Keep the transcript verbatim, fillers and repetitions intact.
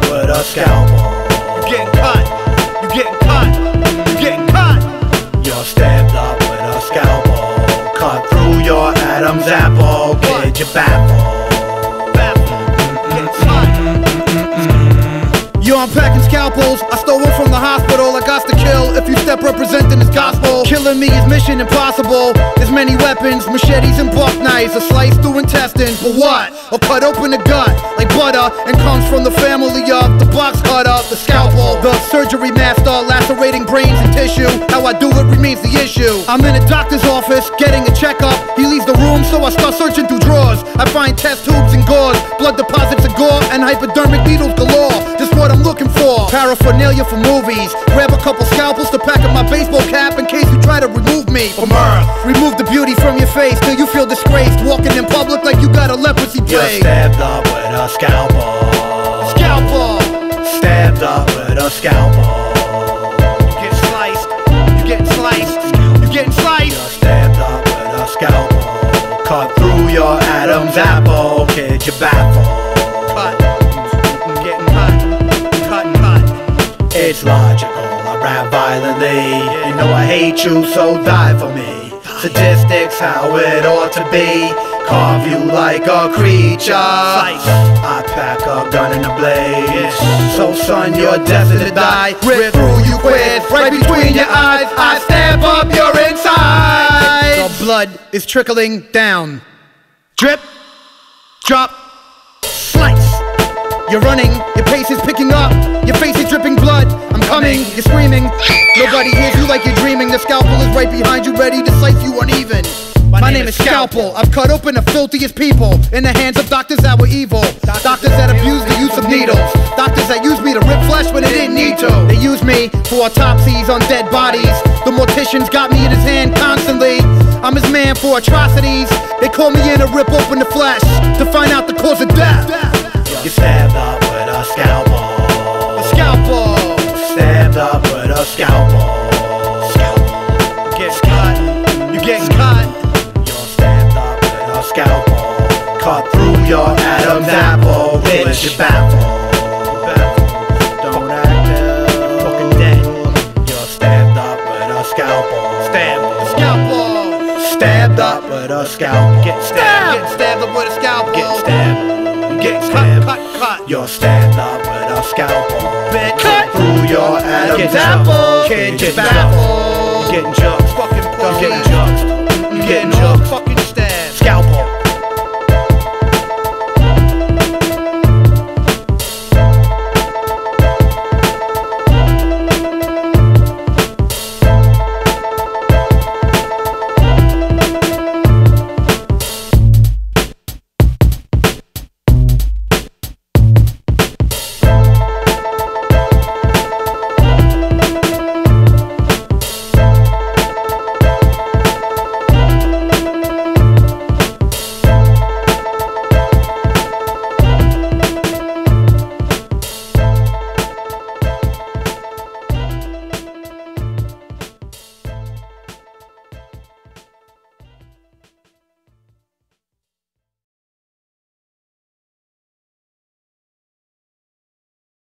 with a scalpel. You getting cut, you getting cut, you getting cut. You're stabbed up with a scalpel. Cut through your Adam's apple. Kid, you baffle. Yo, I'm packing scalpels. I stole one from the hospital. I got to kill if you step representing this gospel. Killing me is mission impossible. There's many weapons, machetes and buck knives. A slice through intestines, but what? Or cut open the gut like butter, and comes from the family of the box cutter, the scalpel, the surgery master, lacerating brains and tissue. How I do it remains the issue. I'm in a doctor's office getting a checkup. He leaves the room, so I start searching through drawers. I find test tubes and gauze, blood deposits of gore, and hypodermic needles galore. Just what I'm looking for. Paraphernalia for movies. Grab a couple scalpels to pack up my baseball cap in case you try to remove me from earth. Remove the beauty from your face till you feel disgraced, walking in public like you got a leprosy plague. You're stabbed up with a scalpel. Scalpel. Stabbed up with a scalpel. You get sliced. You getting sliced. You getting sliced. You're stabbed up with a scalpel. Cut through your Adam's apple. Kid, you baffle. Cut. Getting cut. Cut, cut. It's logical, I rap violently. You know I hate you, so die for me. Statistics, how it ought to be. Carve you like a creature. I pack a gun and a blade. So son, you're destined to die. Rip through you with, right between your eyes. I stab up your inside. The blood is trickling down. Drip. Drop. Slice. You're running, your pace is picking up. Your face is dripping blood. I'm coming, you're screaming. Nobody hears you like you're dreaming. The scalpel is right behind you, ready to slice you uneven. My name is Scalpel. I've cut open the filthiest people in the hands of doctors that were evil. Doctors that abuse the use of needles. Doctors that use me to rip flesh when they didn't need to. They use me for autopsies on dead bodies. The mortician's got me in his hand constantly. I'm his man for atrocities. They call me in to rip open the flesh to find out the cause of death. You're stabbed up with a scalpel. A scalpel. Stabbed up with a scalpel. Scalpel. Get cut. You get cut. You're stabbed up with a scalpel. Cut through your Adam's apple. Bitch, you baffle. Don't act ill. You're fucking dead. You're stabbed up with a scalpel. Stabbed. Scalpel. Stabbed up with a scalpel. Get stabbed. Get stabbed up with a scalpel. Get stabbed. Get stabbed. cut, cut, cut. You're stabbed up with a scalpel. Bitch. Cut through your Adam's Get apple. apple. Kid, Get you baffle. baffle. You're getting juxed. Fucking You're pussy. getting juxed. You're getting juxed.